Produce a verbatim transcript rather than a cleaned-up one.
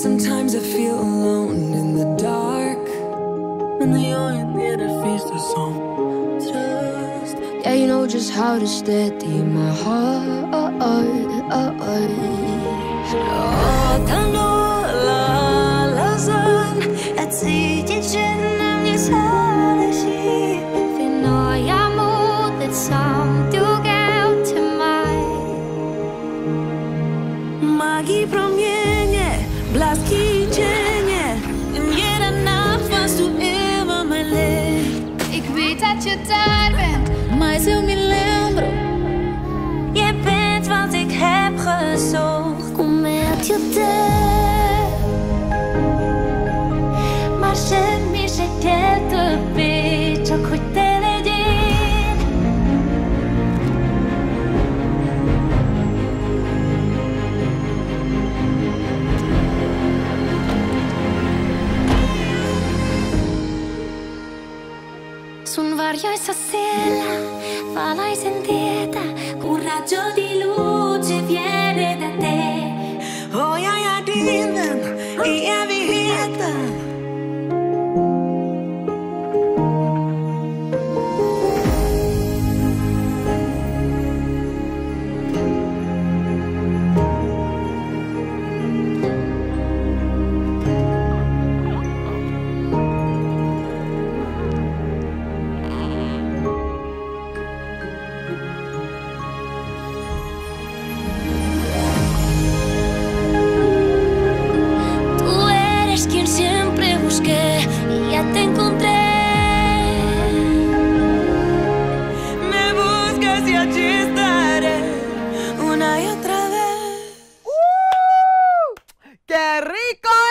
Sometimes I feel alone in the dark, and the only thing that feeds the song just. Yeah, you know just how to steady my heart. 어떤 놀라라선 För når jeg modet som du gav til mig. Magii promienie, blaski cienie. Nie da nafas du immer mein liv. Ik weet dat je daar bent, maar zo me lembro. Je bent wat ik heb gezocht. Kom met je deur. Maar je mis ik te beetje ook goed te leiden. Sun varjoissa siellä valaisen tietä, kun raggio di luce viene da te. Oh, jag är din vän i evigheten. ¡Qué rico!